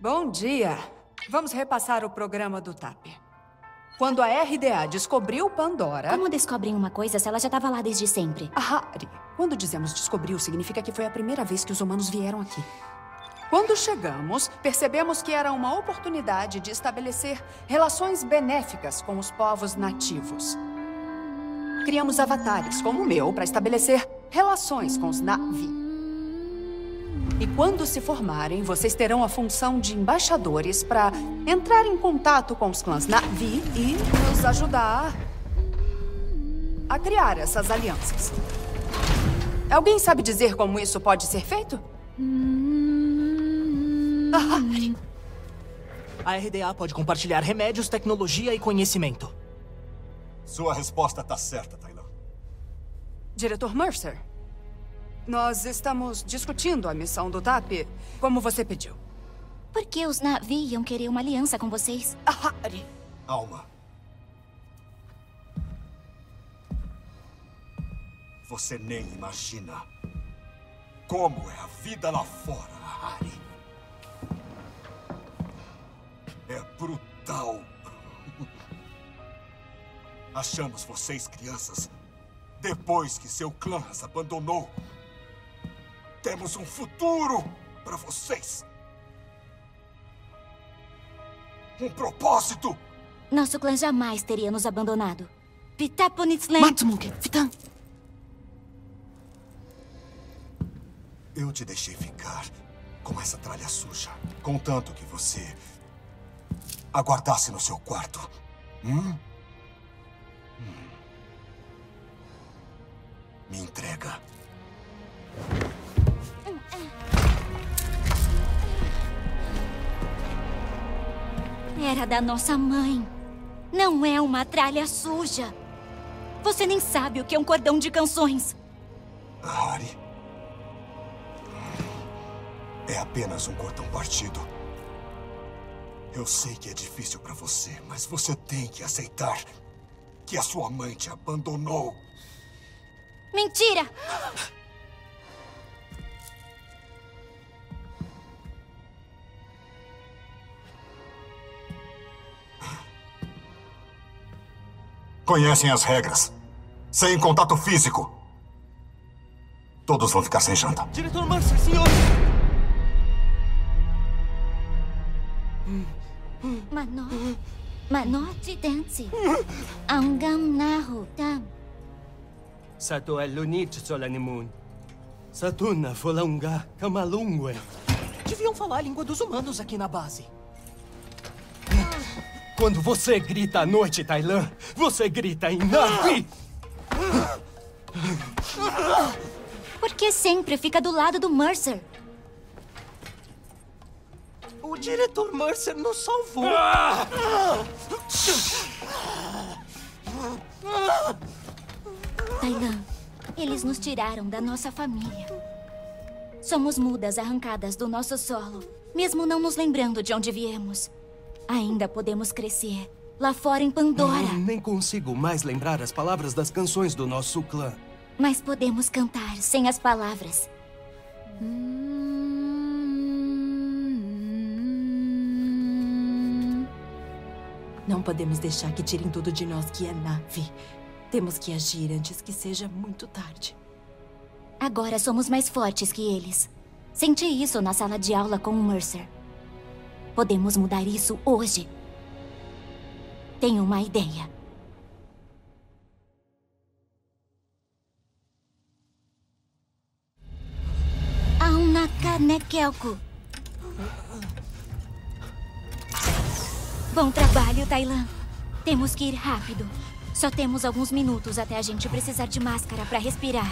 Bom dia. Vamos repassar o programa do TAP. Quando a RDA descobriu Pandora... Como descobrem uma coisa se ela já estava lá desde sempre? Hari, quando dizemos descobriu, significa que foi a primeira vez que os humanos vieram aqui. Quando chegamos, percebemos que era uma oportunidade de estabelecer relações benéficas com os povos nativos. Criamos avatares, como o meu, para estabelecer relações com os Na'vi. E quando se formarem, vocês terão a função de embaixadores para entrar em contato com os clãs Na'vi e nos ajudar a criar essas alianças. Alguém sabe dizer como isso pode ser feito? A RDA pode compartilhar remédios, tecnologia e conhecimento. Sua resposta tá certa, Tailan. Diretor Mercer, nós estamos discutindo a missão do TAP, como você pediu. Por que os Na'vi iam querer uma aliança com vocês? Hari. Alma. Você nem imagina como é a vida lá fora, Hari. É brutal. Achamos vocês crianças depois que seu clã as abandonou. Temos um futuro para vocês. Um propósito. Nosso clã jamais teria nos abandonado. Pitaponitslen. Matsumuke, Fitan. Eu te deixei ficar com essa tralha suja, contanto que você aguardasse no seu quarto. Me entrega. Era da nossa mãe. Não é uma tralha suja. Você nem sabe o que é um cordão de canções. Hari. É apenas um cordão partido. Eu sei que é difícil pra você, mas você tem que aceitar que a sua mãe te abandonou. Mentira! Conhecem as regras. Sem contato físico. Todos vão ficar sem janta. Diretor Mercer, senhor! Manote dance. Angam nahu tam. Sato elunit solanimun. Satuna folanga kamalungwe. Deviam falar a língua dos humanos aqui na base. Quando você grita à noite, Tailan, você grita em Na'vi. Por que sempre fica do lado do Mercer? O diretor Mercer nos salvou. Tailan, eles nos tiraram da nossa família. Somos mudas arrancadas do nosso solo, mesmo não nos lembrando de onde viemos. Ainda podemos crescer, lá fora em Pandora. Nem consigo mais lembrar as palavras das canções do nosso clã. Mas podemos cantar sem as palavras. Não podemos deixar que tirem tudo de nós que é Na'vi. Temos que agir antes que seja muito tarde. Agora somos mais fortes que eles. Senti isso na sala de aula com o Mercer. Podemos mudar isso hoje. Tenho uma ideia. Aunakanekelko. Bom trabalho, Tailan. Temos que ir rápido. Só temos alguns minutos até a gente precisar de máscara para respirar.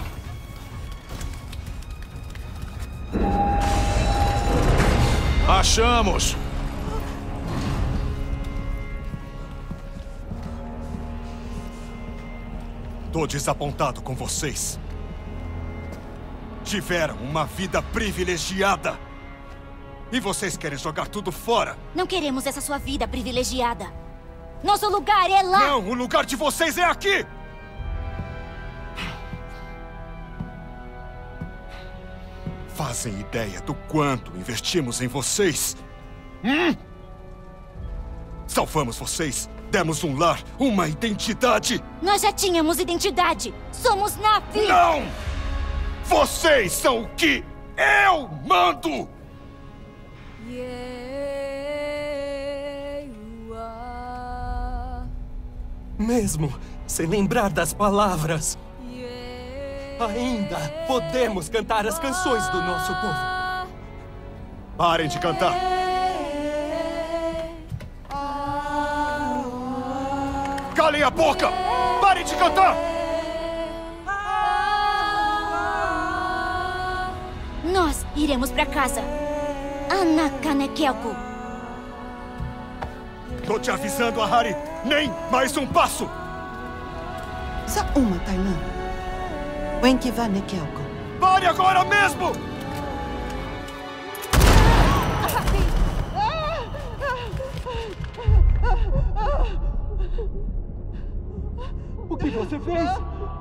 Achamos! Tô desapontado com vocês. Tiveram uma vida privilegiada. E vocês querem jogar tudo fora? Não queremos essa sua vida privilegiada. Nosso lugar é lá! Não, o lugar de vocês é aqui! Fazem ideia do quanto investimos em vocês? Salvamos vocês. Demos um lar, uma identidade. Nós já tínhamos identidade. Somos Na'vi. Não! Vocês são o que eu mando! Mesmo sem lembrar das palavras, ainda podemos cantar as canções do nosso povo. Parem de cantar. Calem a boca! Parem de cantar! Nós iremos pra casa. Anakanekelko. Tô te avisando, Ahari. Nem mais um passo! Sa uma, Tailan. Wenkiva Nekelko. Pare agora mesmo! O que você fez?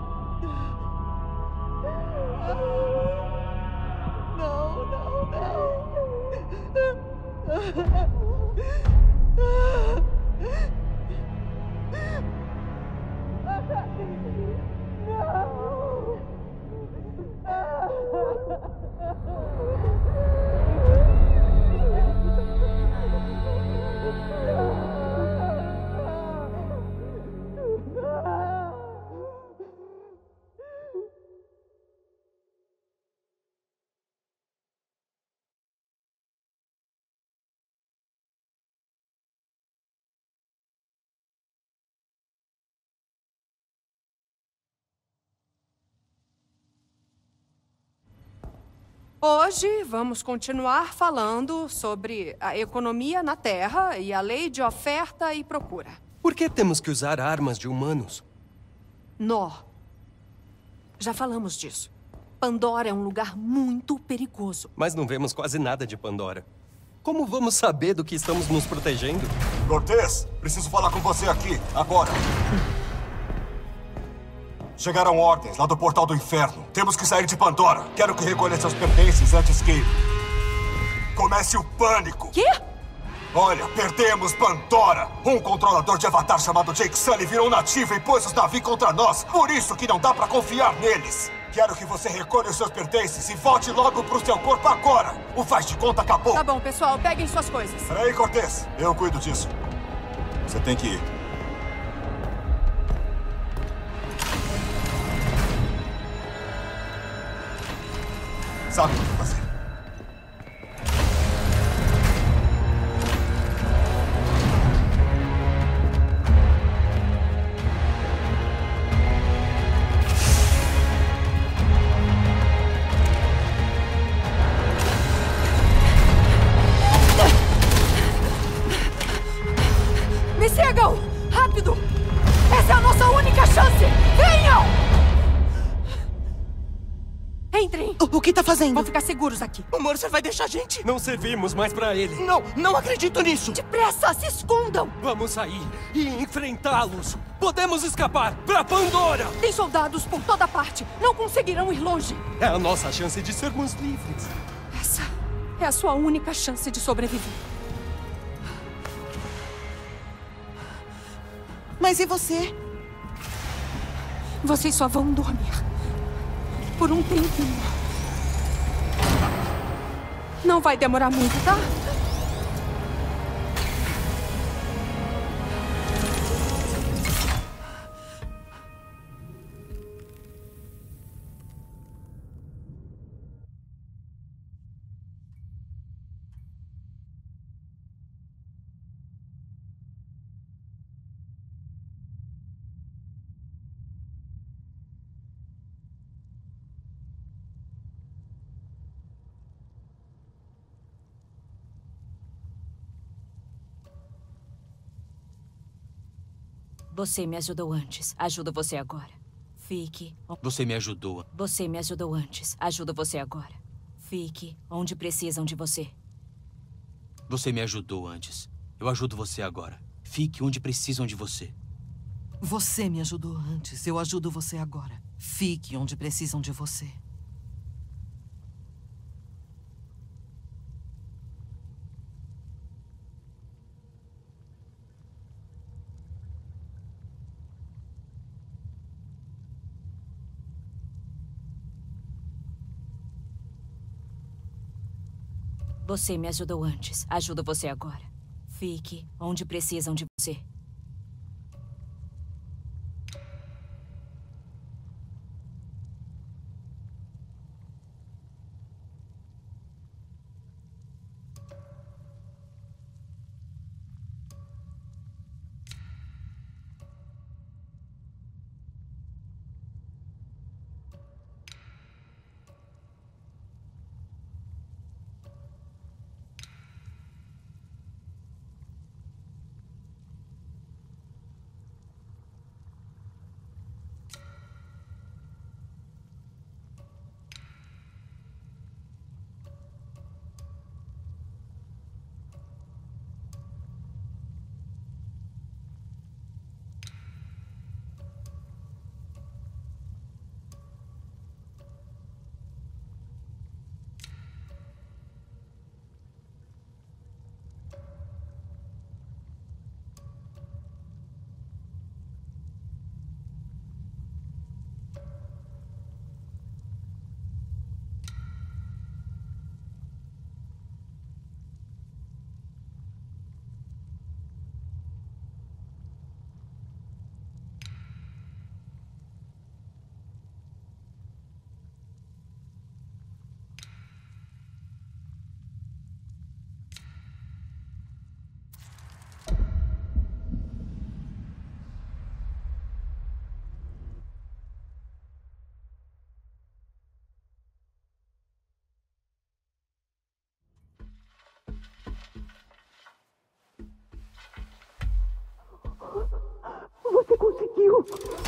Hoje vamos continuar falando sobre a economia na Terra e a lei de oferta e procura. Por que temos que usar armas de humanos? Nó. Já falamos disso. Pandora é um lugar muito perigoso. Mas não vemos quase nada de Pandora. Como vamos saber do que estamos nos protegendo? Cortez, preciso falar com você aqui, agora. Chegaram ordens lá do Portal do Inferno. Temos que sair de Pandora. Quero que recolha seus pertences antes que comece o pânico. Quê? Olha, perdemos Pandora. Um controlador de Avatar chamado Jake Sully virou nativo e pôs os Na'vi contra nós. Por isso que não dá pra confiar neles. Quero que você recolha os seus pertences e volte logo pro seu corpo agora. O faz de conta acabou. Tá bom, pessoal. Peguem suas coisas. Peraí, Cortez. Eu cuido disso. Você tem que ir. Sabe o que fazer. Me sigam! Rápido! Essa é a nossa única chance! Venham! Entrem! O que tá fazendo? Vão ficar seguros aqui. O Mercer vai deixar a gente? Não servimos mais pra ele. Não acredito nisso! Depressa, se escondam! Vamos sair e enfrentá-los. Podemos escapar pra Pandora. Tem soldados por toda parte. Não conseguirão ir longe. É a nossa chance de sermos livres. Essa é a sua única chance de sobreviver. Mas e você? Vocês só vão dormir. Por um tempinho. Não vai demorar muito, tá? Você me ajudou antes. Ajudo você agora. Fique. Você me ajudou. Você me ajudou antes. Ajudo você agora. Fique onde precisam de você. Você me ajudou antes. Eu ajudo você agora. Fique onde precisam de você. Você me ajudou antes. Eu ajudo você agora. Fique onde precisam de você. Você me ajudou antes. Ajudo você agora. Fique onde precisam de você. Você conseguiu!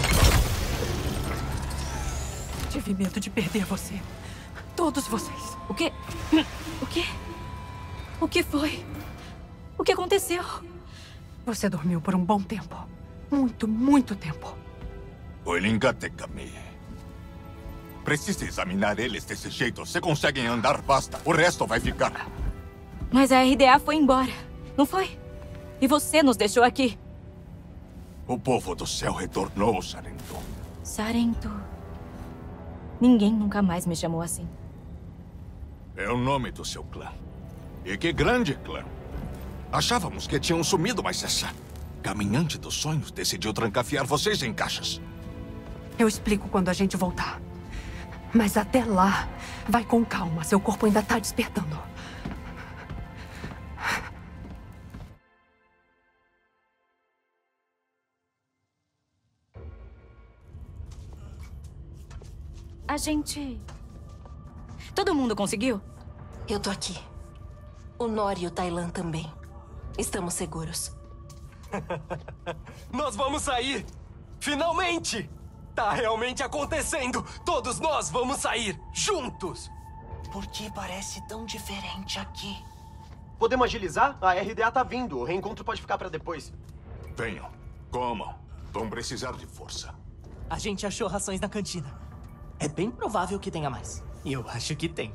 Tive medo de perder você. Todos vocês. O quê? O quê? O que foi? O que aconteceu? Você dormiu por um bom tempo. Muito, muito tempo. Olingatekami. Precisa examinar eles desse jeito. Se conseguem andar, basta. O resto vai ficar. Mas a RDA foi embora, não foi? E você nos deixou aqui. O povo do céu retornou, Sarento. Sarento. Ninguém nunca mais me chamou assim. É o nome do seu clã. E que grande clã. Achávamos que tinham sumido, mas essa caminhante dos sonhos decidiu trancafiar vocês em caixas. Eu explico quando a gente voltar. Mas até lá, vai com calma. Seu corpo ainda tá despertando. A gente... Todo mundo conseguiu? Eu tô aqui. O Nori e o Tailan também. Estamos seguros. Nós vamos sair! Finalmente! Tá realmente acontecendo! Todos nós vamos sair juntos! Por que parece tão diferente aqui? Podemos agilizar? A RDA tá vindo. O reencontro pode ficar pra depois. Venham. Comam. Vão precisar de força. A gente achou rações na cantina. É bem provável que tenha mais. E eu acho que tem.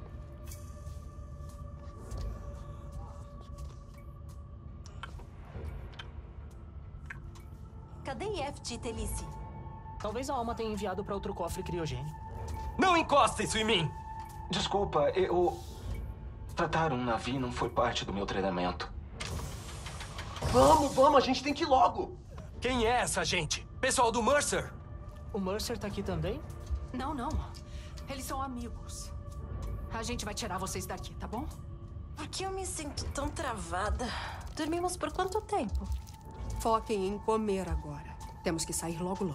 Cadê Yeft, Telice? Talvez a alma tenha enviado para outro cofre criogênio. Não encosta isso em mim! Desculpa, tratar um navio não foi parte do meu treinamento. Vamos, a gente tem que ir logo! Quem é essa gente? Pessoal do Mercer? O Mercer tá aqui também? Não. Eles são amigos. A gente vai tirar vocês daqui, tá bom? Por que eu me sinto tão travada? Dormimos por quanto tempo? Foquem em comer agora. Temos que sair logo.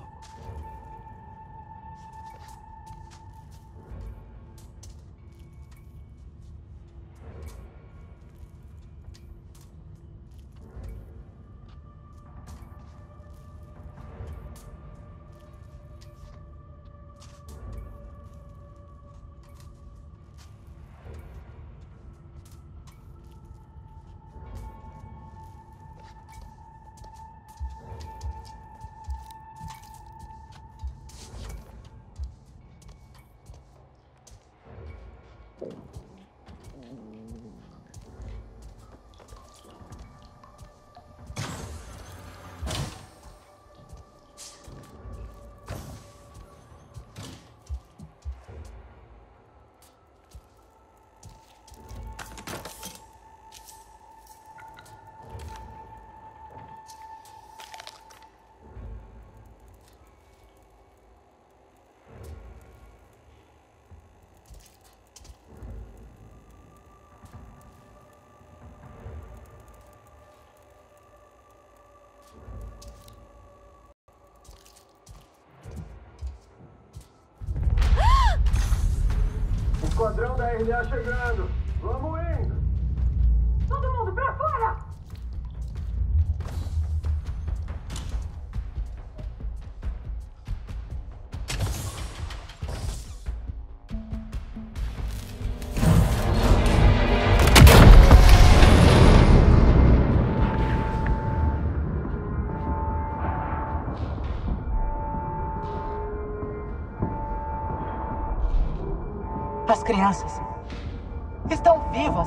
RDA chegando. Vamos indo. Todo mundo pra fora! As crianças estão vivas.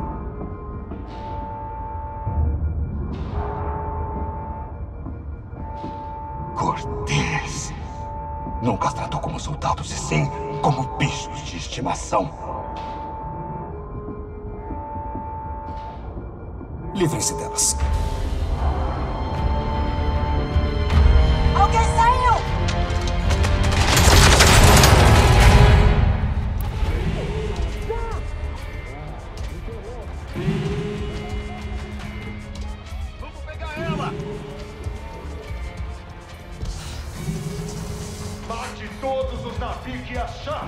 Cortês nunca as tratou como soldados e sim como bichos de estimação. Livrem-se delas. Alguém saiu! Vamos pegar ela! Mate todos os navios que achar!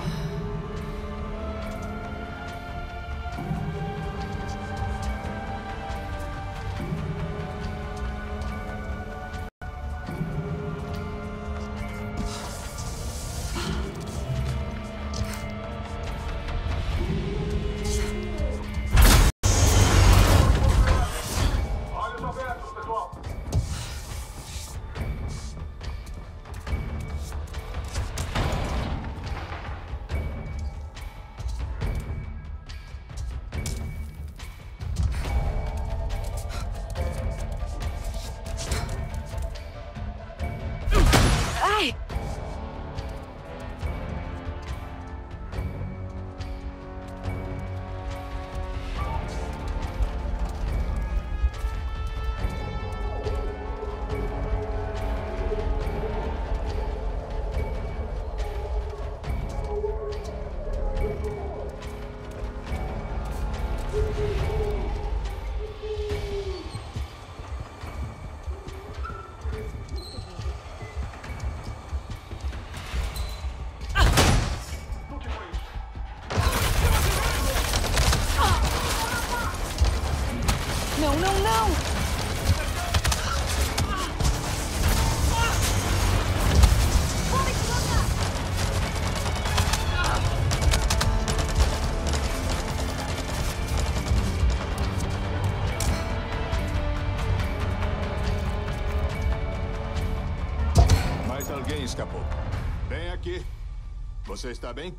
Alguém escapou. Vem aqui. Você está bem?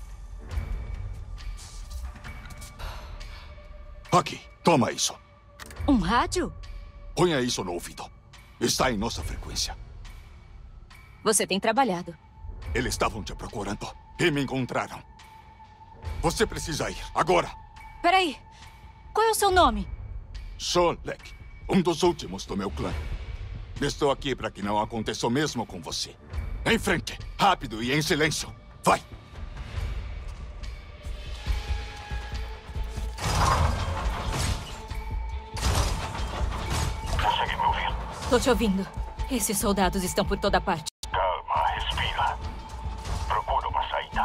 Aqui, toma isso. Um rádio? Ponha isso no ouvido. Está em nossa frequência. Você tem trabalhado. Eles estavam te procurando e me encontraram. Você precisa ir, agora. Peraí. Qual é o seu nome? Sou Lek, um dos últimos do meu clã. Estou aqui para que não aconteça o mesmo com você. Em frente, rápido e em silêncio. Vai! Consegue me ouvir? Tô te ouvindo. Esses soldados estão por toda parte. Calma, respira. Procura uma saída.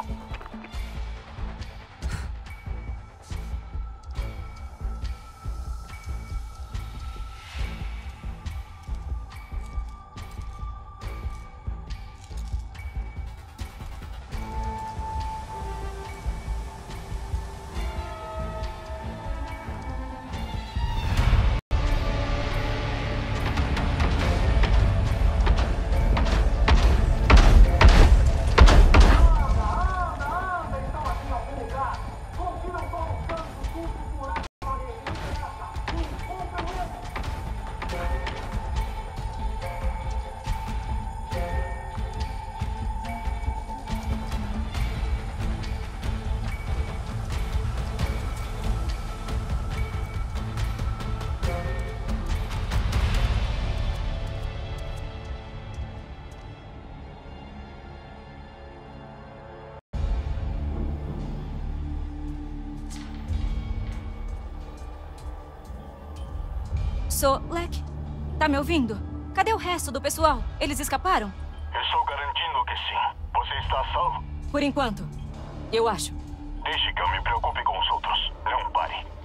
Sou Lek. Tá me ouvindo? Cadê o resto do pessoal? Eles escaparam? Estou garantindo que sim. Você está a salvo? Por enquanto. Eu acho. Deixe que eu me preocupe com os outros. Não pare.